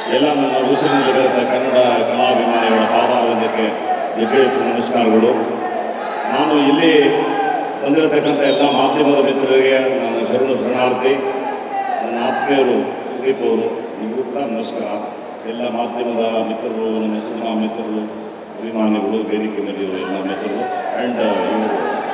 ಎಲ್ಲ ನನ್ನ ಉಸಿರಿನಲ್ಲಿ ಬರುತ್ತ ಕನ್ನಡ ಕಲಾಭಿಮಾನಿಗಳ ಪಾದಾರವಿಂದಕ್ಕೆ ವಿಶೇಷ ನಮಸ್ಕಾರಗಳು. ನಾನು ಇಲ್ಲಿ ಬಂದಿರತಕ್ಕಂಥ ಎಲ್ಲ ಮಾಧ್ಯಮದ ಮಿತ್ರರಿಗೆ ನನ್ನ ಶರಣಾರ್ಥಿ, ನನ್ನ ಆತ್ಮೀಯರು ಸುದೀಪ್ ಅವರು, ನಿಮಗೂ ಕೂಡ ನಮಸ್ಕಾರ. ಎಲ್ಲ ಮಾಧ್ಯಮದ ಮಿತ್ರರು, ನಮ್ಮ ಸಿನಿಮಾ ಮಿತ್ರರು, ಅಭಿಮಾನಿಗಳು, ವೇದಿಕೆ ಮೇಲಿರುವ ಎಲ್ಲ ಮಿತ್ರರು ಆ್ಯಂಡ್ ಇವರು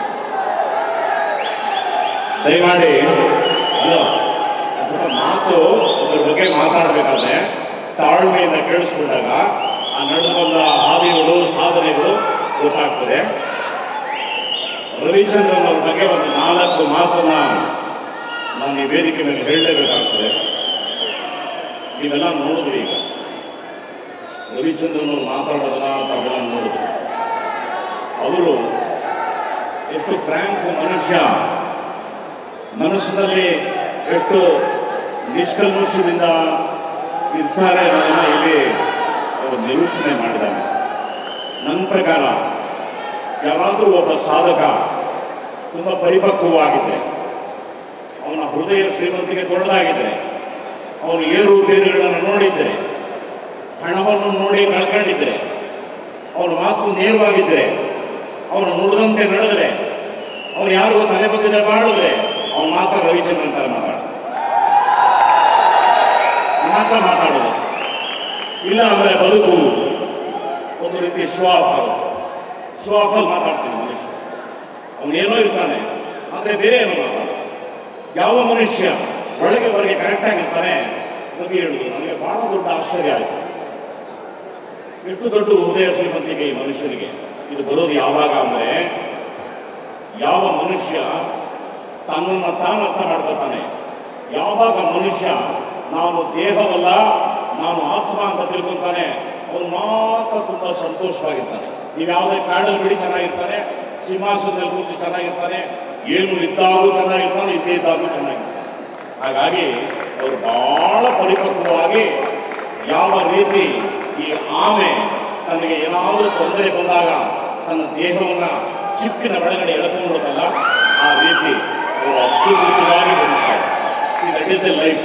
ದಯಮಾಡಿ ಅಲ್ಲ ಸ್ವಲ್ಪ ಮಾತು ಒಬ್ಬರ ಬಗ್ಗೆ ಮಾತಾಡಬೇಕಾದ್ರೆ ತಾಳ್ಮೆಯಿಂದ ಕೇಳಿಸ್ಕೊಂಡಾಗ ಆ ನಡೆದುಕೊಂಡ ಹಾದಿಗಳು, ಸಾಧನೆಗಳು ಗೊತ್ತಾಗ್ತದೆ. ರವಿಚಂದ್ರನ್ ಅವ್ರ ಬಗ್ಗೆ ಒಂದು 4 ಮಾತನ್ನ ನಾನು ಈ ವೇದಿಕೆ ಮೇಲೆ ಹೇಳಲೇಬೇಕಾಗ್ತದೆ. ನೀವೆಲ್ಲ ನೋಡಿದ್ರಿ, ಈಗ ರವಿಚಂದ್ರನ್ ಅವ್ರು ಮಾತಾಡೋದನ್ನ ತಾವೆಲ್ಲ ನೋಡಿದ್ರಿ. ಅವರು ಎಷ್ಟು ಫ್ರ್ಯಾಂಕ್ ಮನುಷ್ಯ, ಮನಸ್ಸಿನಲ್ಲಿ ಎಷ್ಟು ನಿಷ್ಕಲ್ಮಶದಿಂದ ಇರ್ತಾರೆ ಅನ್ನೋದನ್ನ ಇಲ್ಲಿ ಅವರು ನಿರೂಪಣೆ ಮಾಡಿದ್ದಾರೆ. ನನ್ನ ಪ್ರಕಾರ ಯಾರಾದರೂ ಒಬ್ಬ ಸಾಧಕ ತುಂಬ ಪರಿಪಕ್ವವಾಗಿದ್ದರೆ, ಅವನ ಹೃದಯ ಶ್ರೀಮಂತಿಗೆ ದೊಡ್ಡದಾಗಿದ್ದರೆ, ಅವನು ಏರು ಬೇರುಗಳನ್ನು ನೋಡಿದ್ದರೆ, ಹಣವನ್ನು ನೋಡಿ ಕಳ್ಕೊಂಡಿದ್ದರೆ, ಅವನ ಮಾತು ನೇರವಾಗಿದ್ದರೆ, ಅವನು ನುಡಿದಂತೆ ನಡೆದರೆ, ಅವನು ಯಾರಿಗೂ ತಲೆ ಬಗ್ಗಿದ್ರೆ ಬಾಳಿದ್ರೆ ಅವನು ಮಾತ್ರ ರವಿಚಂದ್ರನ್ ಥರ ಮಾತಾಡೋದು. ಇಲ್ಲ ಅಂದರೆ ಬದುಕು ಒಂದು ರೀತಿ ಶೋ ಆಫಲ್ಲಿ ಮಾತಾಡ್ತಾನೆ ಮನುಷ್ಯ. ಅವನೇನೋ ಇರ್ತಾನೆ ಆದರೆ ಬೇರೆ ಏನೋ ಮಾತಾಡ್ತಾನೆ. ಯಾವ ಮನುಷ್ಯ ಒಳಗೆ ಹೊರಗೆ ಕರೆಕ್ಟಾಗಿರ್ತಾನೆ ರವಿ ಹೇಳುದು ನನಗೆ ಬಹಳ ದೊಡ್ಡ ಆಶ್ಚರ್ಯ ಆಯಿತು. ಎಷ್ಟು ದೊಡ್ಡ ಹೃದಯ ಶ್ರೀಮಂತಿಗೆ ಈ ಮನುಷ್ಯನಿಗೆ. ಇದು ಬರೋದು ಯಾವಾಗ ಅಂದರೆ, ಯಾವ ಮನುಷ್ಯ ತನ್ನನ್ನು ತಾನು ಅರ್ಥ ಮಾಡ್ಕೊತಾನೆ, ಯಾವಾಗ ಮನುಷ್ಯ ನಾನು ದೇಹವಲ್ಲ ನಾನು ಆತ್ಮ ಅಂತ ತಿಳ್ಕೊತಾನೆ, ಅವನು ಮಾತ್ರ ತುಂಬ ಸಂತೋಷವಾಗಿರ್ತಾನೆ. ನೀವು ಯಾವುದೇ ಕಾಡಲ್ಲಿ ಬಿಡಿ ಚೆನ್ನಾಗಿರ್ತಾನೆ, ಸಿಂಹಾಸನದಲ್ಲಿ ಕೂತು ಚೆನ್ನಾಗಿರ್ತಾನೆ, ಏನು ಇದ್ದಾಗೂ ಚೆನ್ನಾಗಿರ್ತಾನೆ, ಇದ್ದೇ ಇದ್ದಾಗೂ ಚೆನ್ನಾಗಿರ್ತಾನೆ. ಹಾಗಾಗಿ ಅವರು ಬಹಳ ಪರಿಪಕ್ವವಾಗಿ ಯಾವ ರೀತಿ ಈ ಆಮೆ ತನಗೆ ಏನಾದರೂ ತೊಂದರೆ ಬಂದಾಗ ತನ್ನ ದೇಹವನ್ನು ಚಿಪ್ಪಿನ ಒಳಗಡೆ ಎಳ್ಕೊಂಡ್ಬಿಡುತ್ತಲ್ಲ, ಆ ರೀತಿ ಅವರು ಅದ್ಭುತವಾಗಿ ಬದುಕ್ತಾರೆ. That is the life.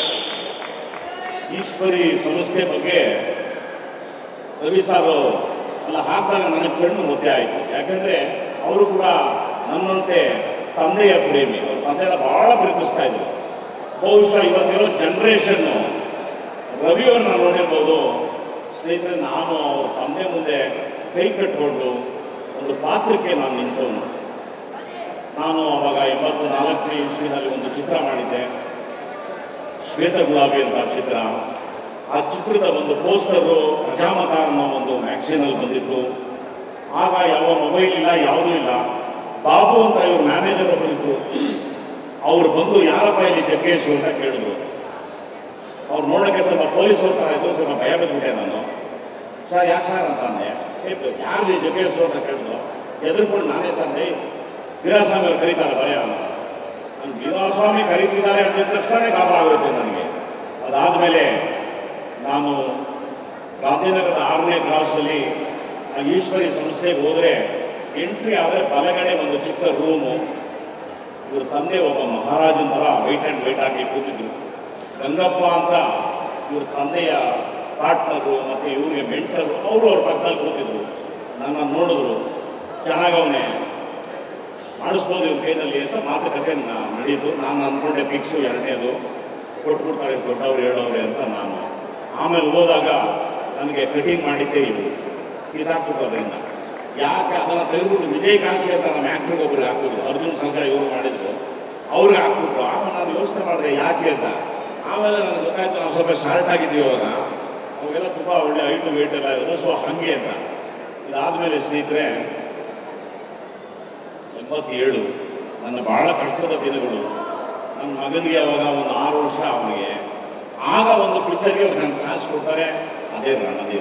Eshwari ಸಂಸ್ಥೆ ಬಗ್ಗೆ ರವಿ ಸಾರು ಅಲ್ಲ ಹಾಕಿದಾಗ ನನಗೆ ಕಣ್ಣು ಮುದ್ದೆ ಆಯಿತು. ಯಾಕಂದರೆ ಅವರು ಕೂಡ ನನ್ನಂತೆ ತಂದೆಯ ಪ್ರೇಮಿ. ಅವ್ರ ತಂದೆನ ಭಾಳ ಪ್ರೀತಿಸ್ತಾ ಇದ್ರು. ಬಹುಶಃ ಇವತ್ತಿರೋ ಜನ್ರೇಷನ್ನು ರವಿಯವ್ರನ್ನ ನೋಡಿರ್ಬೋದು. ಸ್ನೇಹಿತರೆ, ನಾನು ಅವ್ರ ತಂದೆ ಮುಂದೆ ಕೈ ಕಟ್ಟಿಕೊಂಡು ಒಂದು ಪಾತ್ರಕ್ಕೆ ನಾನು ನಿಂತವನು. ನಾನು ಅವಾಗ 84ನೇ ಇಸ್ವಿನಲ್ಲಿ ಒಂದು ಚಿತ್ರ ಮಾಡಿದ್ದೆ, ಶ್ವೇತ ಗುಲಾಬಿ ಅಂತ ಚಿತ್ರ. ಆ ಚಿತ್ರದ ಒಂದು ಪೋಸ್ಟರು ಪ್ರಜಾಮತ ಅನ್ನೋ ಒಂದು ಮ್ಯಾಗ್ಝಿನಲ್ಲಿ ಬಂದಿತ್ತು. ಆಗ ಯಾವ ಮೊಬೈಲ್ ಇಲ್ಲ, ಯಾವುದೂ ಇಲ್ಲ. ಬಾಬು ಅಂತ ಇವ್ರ ಮ್ಯಾನೇಜರ್ ಒಬ್ಬರಿದ್ರು. ಅವ್ರು ಬಂದು ಯಾರಪ್ಪ ಇಲ್ಲಿ ಜಗ್ಗೇಶು ಅಂತ ಕೇಳಿದ್ರು. ಅವ್ರು ನೋಡೋಕ್ಕೆ ಸ್ವಲ್ಪ ಪೊಲೀಸವ್ರ ಥರ ಇದ್ರು. ಸ್ವಲ್ಪ ಭಯ ಬಿದ್ದುಬಿಟ್ಟೆ ನಾನು. ಸರ್ ಯಾಕೆ ಸರ್ ಅಂತ ಅಂದೆ. ಯಾರು ಜಗ್ಗೇಶು ಅಂತ ಕೇಳಿದ್ರು. ಎದುರ್ಕೊಂಡು ನಾನೇ ಸಂದೆ ವೀರಾಸ್ವಾಮಿ ಅವ್ರು ಕರೀತಾರೆ ಬರೆಯ ಅಂತ. ನಾನು ವೀರಾಸ್ವಾಮಿ ಕರೀತಿದ್ದಾರೆ ಅಂದಿದ ತಕ್ಷಣ ಗಾಬರಿ ಆಗೋಯ್ತು ನನಗೆ. ಅದಾದಮೇಲೆ ನಾನು ಗಾಂಧಿನಗರದ 6ನೇ ಕ್ರಾಸಲ್ಲಿ ಈಶ್ವರಿ ಸಂಸ್ಥೆಗೆ ಹೋದರೆ ಎಂಟ್ರಿ ಆದರೆ ಬಲಗಡೆ ಒಂದು ಚಿಕ್ಕ ರೂಮು. ಇವ್ರ ತಂದೆ ಒಬ್ಬ ಮಹಾರಾಜನ ಥರ ವೈಟ್ ಆ್ಯಂಡ್ ವೈಟ್ ಹಾಕಿ ಕೂತಿದ್ರು. ಗಂಗಪ್ಪ ಅಂತ ಇವ್ರ ತಂದೆಯ ಪಾರ್ಟ್ನರು ಮತ್ತು ಇವ್ರಿಗೆ ಮೆಂಟರು, ಅವರು ಅವ್ರ ಪಕ್ಕದಲ್ಲಿ ಕೂತಿದ್ರು. ನನ್ನ ನೋಡಿದ್ರು, ಚೆನ್ನಾಗವನೇ ಮಾಡಿಸ್ಬೋದು ಇವ್ರ ಕೈದಲ್ಲಿ ಅಂತ ಮಾತುಕತೆ ನಡೀತು. ನಾನು ಅಂದ್ಕೊಂಡೆ ಫಿಕ್ಸು 2ನೇದು ಕೊಟ್ಬಿಡ್ತಾರೆ, ಎಷ್ಟು ದೊಡ್ಡವ್ರು ಹೇಳೋರೆ ಅಂತ ನಾನು. ಆಮೇಲೆ ಹೋದಾಗ ನನಗೆ ಕಟಿಂಗ್ ಮಾಡಿದ್ದೆ ಇದಾಕ್ಬಿಟ್ಟು ಅದರಿಂದ. ಯಾಕೆ ಅದನ್ನು ತೆಗೆದುಬಿಟ್ಟು ವಿಜಯ್ ಕಾಶಿ ಅಂತ ನಮ್ಮ ಆ್ಯಕ್ಟ್ರಿಗೆ ಒಬ್ರಿಗೆ ಹಾಕಿದ್ರು. ಅರ್ಜುನ್ ಸರ್ಜಾ ಇವರು ಮಾಡಿದ್ರು, ಅವ್ರಿಗೆ ಹಾಕ್ಬಿಟ್ರು. ಆಮೇಲೆ ನಾನು ಯೋಚನೆ ಮಾಡಿದೆ ಯಾಕೆ ಅಂತ. ಆಮೇಲೆ ನನಗೆ ಗೊತ್ತಾಯ್ತು ನಾವು ಸ್ವಲ್ಪ ಶಾರ್ಟ್ ಆಗಿದ್ದೀವಿ ಅವಾಗ. ಅವಾಗೆಲ್ಲ ತುಂಬ ಒಳ್ಳೆ ಹೈಟು ವೇಟ್ ಎಲ್ಲ ಇರೋದು. ಸೊ ಹಾಗೆ ಅಂತ. ಇದಾದಮೇಲೆ ಸ್ನೇಹಿತರೆ 87 ನನ್ನ ಭಾಳ ಕಷ್ಟದ ದಿನಗಳು. ನನ್ನ ಮಗನಿಗೆ ಅವಾಗ ಒಂದು 6 ವರ್ಷ ಅವನಿಗೆ. ಆಗ ಒಂದು ಪಿಕ್ಚರ್ಗೆ ಅವ್ರು ನನಗೆ ಚಾನ್ಸ್ ಕೊಡ್ತಾರೆ, ಅದೇ ರಣಧೀರ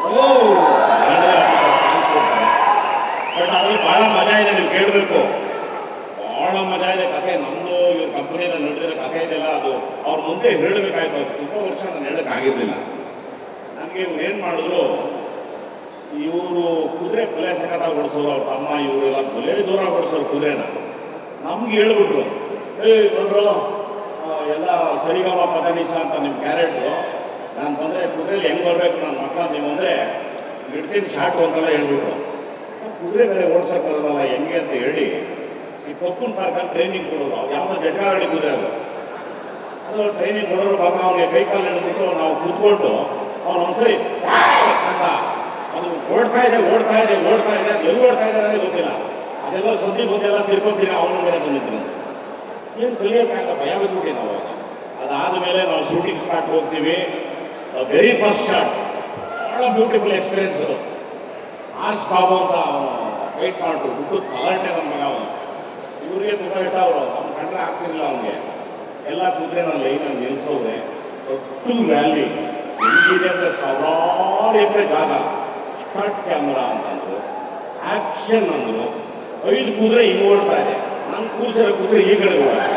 ಚಾನ್ಸ್ ಕೊಡ್ತಾರೆ. ಬಟ್ ಅದ್ರಲ್ಲಿ ಭಾಳ ಮಜಾ ಇದೆ, ನೀವು ಕೇಳಬೇಕು. ಭಾಳ ಮಜಾ ಇದೆ ಕಥೆ. ನಮ್ಮದು ಇವ್ರ ಕಂಪ್ನಿಯಲ್ಲಿ ನಡೆದಿರೋ ಕಥೆ ಇದೆಲ್ಲ ಅದು ಅವ್ರ ಮುಂದೆ ಹೇಳಬೇಕಾಯ್ತು. ಅದು ತುಂಬ ವರ್ಷ ನಾನು ಹೇಳೋಕ್ಕಾಗಿರಲಿಲ್ಲ. ನನಗೆ ಇವ್ರು ಏನು ಮಾಡಿದ್ರು, ಇವರು ಕುದುರೆ ಬಲೆ ಸಖತ್ತಾಗಿ ಓಡಿಸೋರು. ಅವ್ರ ತಮ್ಮ ಇವರೆಲ್ಲ ಬಲೆ ದೂರ ಓಡಿಸೋರು ಕುದುರೆನ. ನಮ್ಗೆ ಹೇಳ್ಬಿಟ್ರು, ನೋಡ್ರು ಎಲ್ಲ ಸರಿಗಮ ಪದನಿಸ ಅಂತ ನಿಮ್ಮ ಕ್ಯಾರೆಕ್ಟ್ರು ನಾನು ಬಂದರೆ ಕುದುರೆಲಿ ಹೆಂಗೆ ಬರಬೇಕು ನನ್ನ ಮಕ್ಕಳ ನೀವು ಅಂದರೆ ಇಡ್ತೀನಿ ಶಾರ್ಟು ಅಂತೆಲ್ಲ ಹೇಳ್ಬಿಟ್ರು. ಕುದುರೆ ಬೇರೆ ಓಡ್ಸಕ್ಕೆ ಬರೋದಲ್ಲ ಹೆಂಗೆ ಅಂತ ಹೇಳಿ ಈ ಕೊಕ್ಕೂನ್ ಪಾರ್ಕಲ್ಲಿ ಟ್ರೈನಿಂಗ್ ಕೊಡೋರು. ಅವ್ರು ಯಾವುದೋ ಜಟ್ಕಾಗಡಿ ಕುದುರೆ ಅದು ಟ್ರೈನಿಂಗ್ ಕೊಡೋರು. ಪಾಪ ಅವನಿಗೆ ಕೈ ಕಾಲು ಹಿಡಿದ್ಬಿಟ್ಟು ನಾವು ಕೂತ್ಕೊಂಡು ಅವನು ಒಂದ್ಸರಿ ಅಂತ ಅದು ಓಡ್ತಾ ಇದೆ ಅದು ಎಲ್ಲಿ ಓಡ್ತಾ ಇದೆ ಅನ್ನೋದೇ ಗೊತ್ತಿಲ್ಲ. ಅದೆಲ್ಲ ಸದ್ದಿ ಗೊತ್ತೆಲ್ಲ ತಿರ್ಕೊತೀರಿ ಅವನ ಮೇಲೆ ಬಂದಿದ್ರು. ಏನು ಕಲಿಯೋಕ್ಕಾಗಲ್ಲ, ಭಯ ಬಿದ್ಬಿಟ್ಟು ನಾವು. ಅದಾದ ಮೇಲೆ ನಾವು ಶೂಟಿಂಗ್ ಸ್ಪಾಟ್ ಹೋಗ್ತೀವಿ. ವೆರಿ ಫಸ್ಟ್ ಶಾಟ್ ಭಾಳ ಬ್ಯೂಟಿಫುಲ್ ಎಕ್ಸ್ಪೀರಿಯನ್ಸ್ ಅದು. ಆರ್ಸ್ ಬಾಬು ಅಂತ ಅವನು ವೈಟ್ ಮಾಡ್ರು ಬಿಟ್ಟು ತಲಾಟೆ ನನ್ನ ಮಗ ಅವನು. ಇವರಿಗೆ ತುಂಬ ಇಷ್ಟ ಅವರು, ಅವ್ನು ಕಂಡ್ರೆ ಆಗ್ತಿರಲಿಲ್ಲ ಅವನಿಗೆ. ಎಲ್ಲ ಕೂತ್ರೆ ನಾನು ಲೈನಲ್ಲಿ ನಿಲ್ಲಿಸೋದೆ. ದೊಡ್ಡ ವ್ಯಾಲಿ ಎಲ್ಲಿದೆ ಅಂದರೆ ಸಾವಿರಾರು ಎಕರೆ ಜಾಗ. ಸ್ಟಾರ್ಟ್ ಕ್ಯಾಮ್ರಾ ಅಂತಂದರು, ಆ್ಯಕ್ಷನ್ ಅಂದರು. 5 ಕೂದ್ರೆ ಹಿಂಗೆ ಓಡ್ತಾ ಇದೆ. ನಾನು ಕೂರ್ಸಿರೋ ಕೂತ್ರೆ ಈ ಕಡೆ ಓಡಾಡ್ತೀನಿ.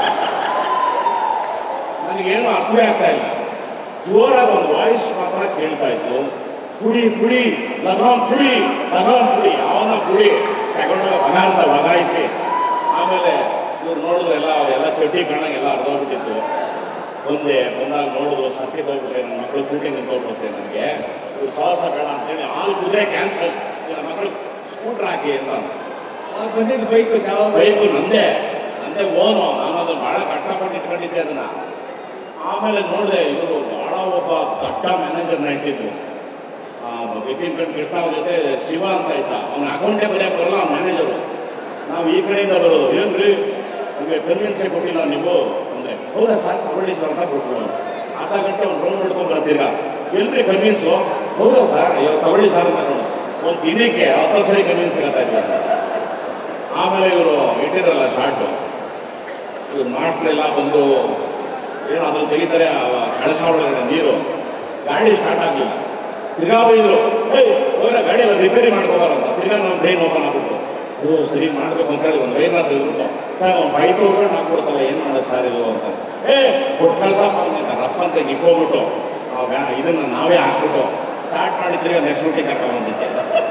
ನನಗೇನು ಅರ್ಥವೇ ಆಗ್ತಾ ಇಲ್ಲ. ಜೋರಾಗಿ ಒಂದು ವಾಯ್ಸ್ ಮಾತ್ರ ಕೇಳ್ತಾ ಇತ್ತು, ಪುಡಿ ಪುಡಿ ಲಗಾಮ್ ಪುಡಿ ಯಾವನ ಪುಡಿ ತಗೊಂಡಾಗ ಬಗ ಅಂತ ಬಗಾಯಿಸಿ. ಆಮೇಲೆ ಇವ್ರು ನೋಡಿದ್ರೆ ಎಲ್ಲ ಚಡ್ಡಿ ಕಣ್ಣಾಗೆಲ್ಲ ಅರ್ಧೋಗ್ಬಿಟ್ಟಿತ್ತು. ಬಂದಾಗ ನೋಡಿದ್ರು ಸತ್ಯ ಹೋಗ್ಬಿಟ್ಟೆ, ನನ್ನ ಮಕ್ಕಳು ಶೂಟಿಂಗ್ ನಿಂತೋಗ್ಬಿಡುತ್ತೆ. ನನಗೆ ಇವ್ರು ಸಾಹಸ ಬೇಡ ಅಂತೇಳಿ ಕುದುರೆ ಕ್ಯಾನ್ಸಲ್, ನನ್ನ ಮಕ್ಕಳು ಸ್ಕೂಟ್ರ್ ಹಾಕಿ ಅಂತ ಬಂದಿದ್ದು ಬೈಕು ನಂದೇ ಓನು. ನಾನು ಅದನ್ನು ಭಾಳ ಕಷ್ಟಪಟ್ಟು ಇಟ್ಕೊಂಡಿದ್ದೆ ಅದನ್ನು. ಆಮೇಲೆ ನೋಡಿದೆ ಇವರು ಭಾಳ ಒಬ್ಬ ದೊಡ್ಡ ಮ್ಯಾನೇಜರ್ನ ಇಟ್ಟಿದ್ರು. ಬಿಪಿನ್ ಕೃಷ್ಣ ಅವ್ರ ಜೊತೆ ಶಿವ ಅಂತ ಇದ್ದ. ಅವನ ಅಕೌಂಟೇ ಬರೆಯೋಕೆ ಬರಲ್ಲ ಅವ್ನ ಮ್ಯಾನೇಜರು. ನಾವು ಈ ಕಡೆಯಿಂದ ಬರೋದು, ಏನ್ರಿ ನಿಮಗೆ ಕನ್ವಿನ್ಸೇ ಕೊಟ್ಟಿಲ್ಲ ನೀವು ಅಂದರೆ, ಹೌದಾ ಸರ್ ತಗೊಳ್ಳಿ ಸರ್ ಅಂತ ಕೊಟ್ಬಿಡೋದು. ಅರ್ಧ ಗಂಟೆ ಒಂದು ರೌಂಡ್ ಹಿಡ್ಕೊಂಡು ಬರ್ತೀರ, ಎಲ್ರಿ ಕನ್ವಿನ್ಸು, ಹೌದಾ ಸರ್ ಅಯ್ಯೋ ತಗೊಳ್ಳಿ ಸರ್ ಅಂತ ನೋಡು. ಒಂದು ದಿನಕ್ಕೆ 10 ಸರಿ ಕನ್ವಿನ್ಸ್ ತಗೋತಾ ಇದ್ವಿ. ಆಮೇಲೆ ಇವರು ಇಟ್ಟಿದ್ರಲ್ಲ ಶಾರ್ಟು, ಇವ್ರು ಮಾಸ್ಟ್ರೆಲ್ಲ ಬಂದು ಏನು ಅದ್ರಲ್ಲಿ ತೆಗಿತಾರೆ ಕಳಸ ಒಳಗಡೆ ನೀರು. ಗಾಡಿ ಸ್ಟಾರ್ಟ್ ಆಗಲಿಲ್ಲ. ತಿರ್ಗಾ ಬೈದರು, ಹೋಗ್ರ ಗಾಡಿ ಎಲ್ಲ ರಿಪೇರಿ ಮಾಡ್ಕೋಬಾರಂತ. ತಿರ್ಗಾ ನಮ್ಮ ಬ್ರೈನ್ ಓಪನ್ ಆಗ್ಬಿಟ್ಟು, ಸರಿ ಮಾಡಬೇಕು ಅಂತೇಳಿ ಒಂದು ವೈರ್ನ ತೆಗೆದ್ಬಿಟ್ಟು, ಸರ್ ಒಂದು 5000 ಹಾಕ್ಬಿಡ್ತಲ್ಲ, ಏನು ಮಾಡೋದು ಸರ್ ಇದು ಅಂತ. ಕೊಟ್ಟು ಕಳ್ಸಪ್ಪ ಅಂತ ರಪ್ಪ ಅಂತ ಇಕ್ಕೋಗ್ಬಿಟ್ಟು ಇದನ್ನು ನಾವೇ ಹಾಕ್ಬಿಟ್ಟು ಸ್ಟಾರ್ಟ್ ಮಾಡಿದ್ರೆ ನೆಕ್ಸ್ಟ್ ಶೂಟಿಂಗ್ ಕರ್ಕೊಂಡು ಬಂದಿದ್ದೆ.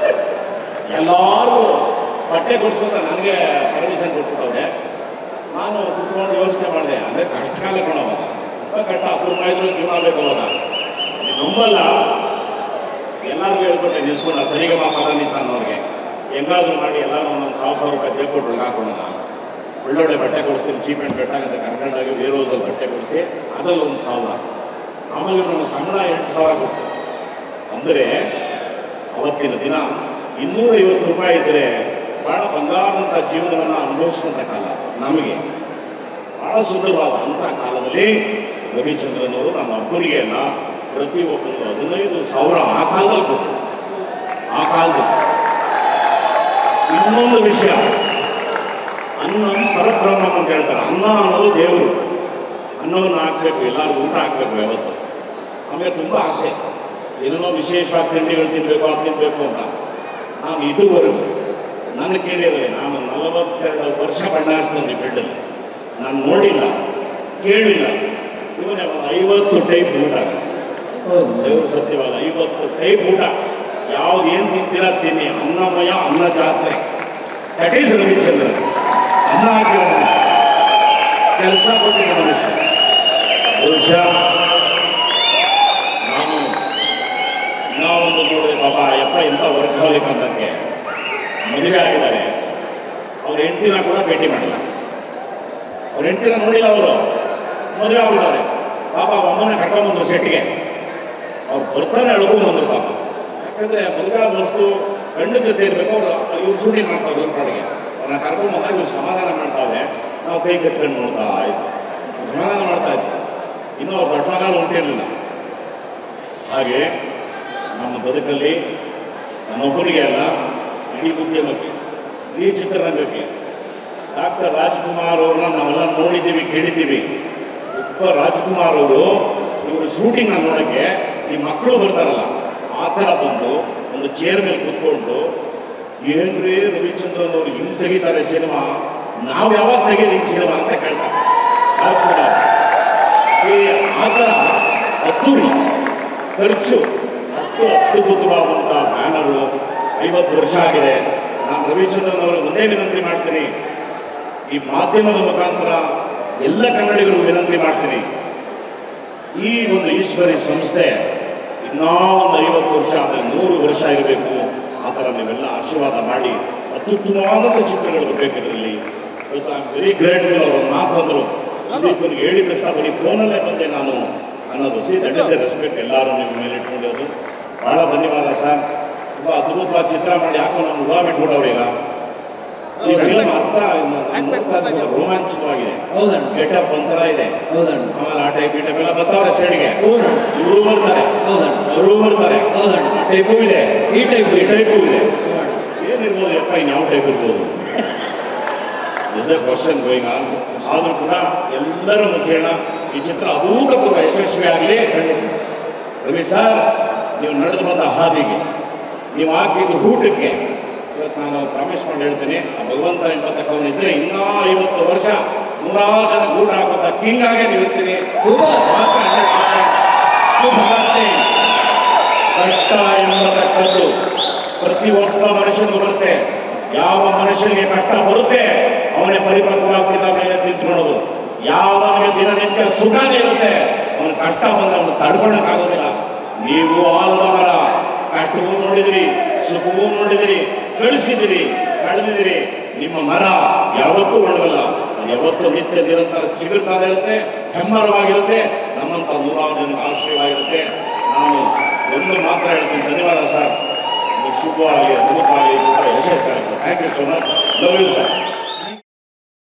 ಎಲ್ಲರಿಗೂ ಬಟ್ಟೆ ಕೊಡಿಸೋಂತ ನನಗೆ ಪರ್ಮಿಷನ್ ಕೊಟ್ಬಿಟ್ಟವ್ರೆ. ನಾನು ಕುತ್ಕೊಂಡು ಯೋಚನೆ ಮಾಡಿದೆ, ಅಂದರೆ ಕಷ್ಟ ಕಾಲ ಕೊಡೋವಾಗ ಕಟ್ಟ 10 ರೂಪಾಯಿ ಇದ್ರು ಜೀವನ ಬೇಕು ಅವಾಗ. ನಂಬಲ್ಲ, ಎಲ್ಲರಿಗೂ ಹೇಳ್ಕೊಟ್ಟೆ ನಿಲ್ಸ್ಕೊಂಡ ಸರಿಗಮ ಪಾದನಿಸ ಅನ್ನೋರಿಗೆ ಹೆಂಗಾದ್ರೂ ಮಾಡಿ ಎಲ್ಲರೂ ಒಂದೊಂದು 1000 ರೂಪಾಯಿ ಬೇಕೊಟ್ಟು ಒಳಗೆ ಹಾಕೊಳ್ಳೋಣ. ಒಳ್ಳೊಳ್ಳೆ ಬಟ್ಟೆ ಕೊಡಿಸ್ತೀನಿ, ಚೀಪ್ ಆ್ಯಂಡ್ ಬೆಟ್ಟಾಗಂತ ಕರ್ಕೊಂಡಾಗಿ ಬೇರೋಸಲ್ಲಿ ಬಟ್ಟೆ ಕೊಡಿಸಿ ಅದರಲ್ಲಿ 1000. ಆಮೇಲೆ ನಮ್ಮ ಸಂಬಳ 8000 ಕೊಟ್ಟು. ಅಂದರೆ ಅವತ್ತಿನ ದಿನ 250 ರೂಪಾಯಿ ಇದ್ದರೆ ಭಾಳ ಬಂಗಾರದಂಥ ಜೀವನವನ್ನು ಅನುಭವಿಸುವಂಥ ಕಾಲ ನಮಗೆ. ಭಾಳ ಸುಂದರವಾದ ಅಂಥ ಕಾಲದಲ್ಲಿ ರವಿಚಂದ್ರನ್ ನಮ್ಮ ಅಬ್ಬರಿಗೆ ಅಲ್ಲ, ಪ್ರತಿಯೊಬ್ಬರಿಗೂ 15,000 ಆ ಕಾಲದಲ್ಲಿ ಕೊಟ್ಟರು. ಆ ಕಾಲದಲ್ಲಿ ಇನ್ನೊಂದು ವಿಷಯ, ಅನ್ನ ಪರಬ್ರಹ್ಮ ಅಂತ ಹೇಳ್ತಾರೆ. ಅನ್ನ ಅನ್ನೋದು ದೇವರು. ಅನ್ನವನ್ನು ಹಾಕಬೇಕು, ಎಲ್ಲರಿಗೂ ಊಟ ಹಾಕಬೇಕು ಯಾವತ್ತು. ನಮಗೆ ತುಂಬ ಆಸೆ, ಏನೇನೋ ವಿಶೇಷವಾಗಿ ತಿಂಡಿಗಳು ತಿನ್ನಬೇಕು, ಅದು ತಿನ್ನಬೇಕು ಅಂತ. ನಾನು ಇದುವರೆಗೂ ನನ್ನ ಕೇರಿಯರಲ್ಲಿ ನಾನು 42 ವರ್ಷ ಬಣ್ಣ ಹಾರಿಸಿದ್ದೀನಿ ಫೀಲ್ಡಲ್ಲಿ. ನಾನು ನೋಡಿಲ್ಲ, ಕೇಳಿಲ್ಲ, ಇವನೇ ಒಂದು 50 ಟೈಪ್ ಊಟ. ದೇವರು ಸತ್ಯವಾದ 50 ಟೈಪ್ ಊಟ. ಯಾವ್ದು ಏನು ತಿಂತೀರ ತಿನ್ನಿ, ಅನ್ನಮಯ ಅನ್ನ ಜಾತ್ರೆ. That is Ravichandran. ಅನ್ನ ಹಾಕಿರೋ ಮನುಷ್ಯ, ಕೆಲಸ ಕೊಟ್ಟಿದ್ದ ಮನುಷ್ಯ. ಬಹುಶಃ ನಾವೊಂದು ನೋಡಿದೆ, ಪಾಪ ಯಪ್ಪ ಇಂಥ ವರ್ಕಾಲಿಕ್ ಅಂದಂಗೆ ಮದುವೆ ಆಗಿದ್ದಾರೆ. ಅವ್ರ ಹೆಂಡತಿನ ಕೂಡ ಭೇಟಿ ಮಾಡಿಲ್ಲ, ಅವ್ರ ಹೆಂಡತಿನ ನೋಡಿಲ್ಲ. ಅವರು ಮದುವೆ ಆಗ್ಬಿಟ್ಟವ್ರೆ. ಪಾಪ ಅಮ್ಮನ ಕರ್ಕೊಂಬಂದ್ರು ಸೆಟ್ಗೆ. ಅವ್ರು ಬರ್ತಾನೆ ಎಳ್ಕೊಂಬಂದ್ರು ಪಾಪ. ಯಾಕಂದರೆ ಮದುವೆ ಆದ ವಸ್ತು ಗಂಡ ಜೊತೆ ಇರಬೇಕು. ಇವ್ರು ಶೂಟಿಂಗ್ ಮಾಡ್ತಾವ್ರು ಇವ್ರ ಪಾಡಿಗೆ. ಅವ್ರನ್ನ ಕರ್ಕೊಂಬಂದಾಗ ಇವ್ರು ಸಮಾಧಾನ ಮಾಡ್ತಾವ್ರೆ. ನಾವು ಕೈ ಕಟ್ಕೊಂಡು ನೋಡ್ತಾ ಇದ್ವಿ, ಸಮಾಧಾನ ಮಾಡ್ತಾ ಇದ್ವಿ. ಇನ್ನೂ ಅವ್ರು ದೊಡ್ಡ ಮಗ ಹುಟ್ಟಿರಲಿಲ್ಲ. ಹಾಗೆ ನಮ್ಮ ಬದುಕಲ್ಲಿ ನಮ್ಮೊಬ್ಬರಿಗೆ ಅಲ್ಲ, ಇಡೀ ಉದ್ಯಮಕ್ಕೆ, ಇಡೀ ಚಿತ್ರರಂಗಕ್ಕೆ ಡಾಕ್ಟರ್ ರಾಜ್ಕುಮಾರ್ ಅವ್ರನ್ನ ನಾವೆಲ್ಲ ನೋಡಿದ್ದೀವಿ, ಕೇಳಿದ್ದೀವಿ. ರಾಜ್ಕುಮಾರ್ ಅವರು ಇವರು ಶೂಟಿಂಗ್ನ ನೋಡೋಕ್ಕೆ ಈ ಮಕ್ಕಳು ಬರ್ತಾರಲ್ಲ, ಆ ಥರ ಬಂದು ಒಂದು ಚೇರ್ ಮೇಲೆ ಕೂತ್ಕೊಂಡು, ಏನ್ರಿ ರವಿಚಂದ್ರನ್ ಅವರು ಹಿಂಗೆ ತೆಗಿತಾರೆ ಸಿನಿಮಾ, ನಾವು ಯಾವಾಗ ತೆಗೆಯೋದು ಹಿಂಗೆ ಸಿನಿಮಾ ಅಂತ ಕೇಳ್ತಾರೆ ರಾಜ್ಕುಮಾರ್. ಆ ಥರ ಅದ್ದೂರಿ ಖರ್ಚು, ಅಷ್ಟು ಅದ್ಭುತವಾದಂಥ ಬ್ಯಾನರು. 50 ವರ್ಷ ಆಗಿದೆ. ನಾನು ರವಿಚಂದ್ರನ್ ಅವರಿಗೆ ಒಂದೇ ವಿನಂತಿ ಮಾಡ್ತೀನಿ, ಈ ಮಾಧ್ಯಮದ ಮುಖಾಂತರ ಎಲ್ಲ ಕನ್ನಡಿಗರಿಗೂ ವಿನಂತಿ ಮಾಡ್ತೀನಿ, ಈ ಒಂದು ಈಶ್ವರಿ ಸಂಸ್ಥೆ ನಾವೊಂದು 50 ವರ್ಷ ಅಂದರೆ 100 ವರ್ಷ ಇರಬೇಕು. ಆ ಥರ ನೀವೆಲ್ಲ ಆಶೀರ್ವಾದ ಮಾಡಿ ಅತ್ಯುತ್ತಮವಾದಂಥ ಚಿತ್ರಗಳು ಬರಬೇಕು ಇದರಲ್ಲಿ. ಇವತ್ತು ಐ ಆಮ್ ವೆರಿ ಗ್ರೇಟ್ಫುಲ್. ಅವರು ಒಂದು ಮಾತಂದರು, ಸುದೀಪನಿಗೆ ಹೇಳಿದ ತಕ್ಷಣ ಬರೀ ಫೋನಲ್ಲೇ ಬಂದೆ ನಾನು ಅನ್ನೋದು. ದಟ್ ಇಸ್ ದ ರೆಸ್ಪೆಕ್ಟ್ ಎಲ್ಲರೂ ನಿಮ್ಮ ಮೇಲೆ ಇಟ್ಕೊಂಡಿರೋದು. ಭಾಳ ಧನ್ಯವಾದ ಸರ್. ತುಂಬ ಅದ್ಭುತವಾದ ಚಿತ್ರ ಮಾಡಿ ಯಾಕೋ ನಮ್ಮ ಹುಳ ಬಿಟ್ಬಿಟ್ಟವ್ರೀಗ. ಈ ಫಿಲ್ಮ್ ಅರ್ಥ ನೋಡ್ತಾ ರೋಮಾಂಚಕವಾಗಿದೆ. ಗೆಟಪ್ ಒಂಥರ ಇದೆ. ಆಮೇಲೆ ಆ ಟೈಪ್ ಈ ಟೈಪ್ ಎಲ್ಲ ಬರ್ತಾವ್ರೆ ಸೈಡ್ಗೆ. ಇವರು ಬರ್ತಾರೆ, ಅವರು ಬರ್ತಾರೆ. ಟೈಪು ಇದೆ, ಈ ಟೈಪು ಇದೆ. ಏನಿರ್ಬೋದು ಯಪ್ಪ, ಇನ್ನು ಯಾವ ಟೈಪ್ ಇರ್ಬೋದು? Is the question going on. ಆದರೂ ಕೂಡ ಎಲ್ಲರ ಮುಖೇಣ ಈ ಚಿತ್ರ ಅಭೂತಪೂರ್ವ ಯಶಸ್ವಿ ಆಗಲಿ. ರವಿ ಸರ್, ನೀವು ನಡೆದು ಬಂದ ಹಾದಿಗೆ, ನೀವು ಹಾಕಿದ್ದು ಊಟಕ್ಕೆ ಇವತ್ತು ನಾನು ಪ್ರಾಮಿಸ್ ಮಾಡಿ ಹೇಳ್ತೀನಿ, ಆ ಭಗವಂತ ಎಂಬತಕ್ಕವನಿದ್ರೆ ಇನ್ನೂ 50 ವರ್ಷ 100 ಜನ ಊಟ ಹಾಕೋದ ಕಿಂಗ್ ಆಗೇ ನೀವು ಇರ್ತೀರಿ. ಕಷ್ಟ ಎಂಬತಕ್ಕದ್ದು ಪ್ರತಿಯೊಬ್ಬ ಮನುಷ್ಯನಿಗೂ ಬರುತ್ತೆ. ಯಾವ ಮನುಷ್ಯನಿಗೆ ಕಷ್ಟ ಬರುತ್ತೆ ಅವನೇ ಪರಿಪಕ್ವವಾಗ್ತಿದ್ದ ಮೇಲೆ ನಿಂತ್ಕೊಳ್ಳೋದು. ಯಾವನಿಗೆ ದಿನನಿತ್ಯ ಸುಖನೇ ಇರುತ್ತೆ ಅವನ ಕಷ್ಟ ಬಂದರೆ ಅವನು ತಡ್ಕೊಳಕ್ಕಾಗೋದಿಲ್ಲ. ನೀವು ಆಲದ ಮರ, ಕಷ್ಟವೂ ನೋಡಿದಿರಿ, ಸುಖವೂ ನೋಡಿದಿರಿ, ಕಳಿಸಿದಿರಿ, ಕಳೆದಿದಿರಿ. ನಿಮ್ಮ ಮರ ಯಾವತ್ತೂ ಒಣಗಲ್ಲ. ಅದು ಯಾವತ್ತೂ ನಿತ್ಯ ನಿರಂತರ ಚಿಗುರ್ತಾನೆ ಇರುತ್ತೆ, ಹೆಮ್ಮರವಾಗಿರುತ್ತೆ. ನಮ್ಮಂಥ 100 ಜನಕ್ಕೆ ಆಶ್ರಯವಾಗಿರುತ್ತೆ. ನಾನು ಒಂದು ಮಾತ್ರ ಹೇಳ್ತೀನಿ, ಧನ್ಯವಾದ ಸರ್. ಶುಭವಾಗಲಿ, ಅದ್ಭುತವಾಗಲಿ, ಯಶಸ್ವಿ. Thank you so much. Love you sir.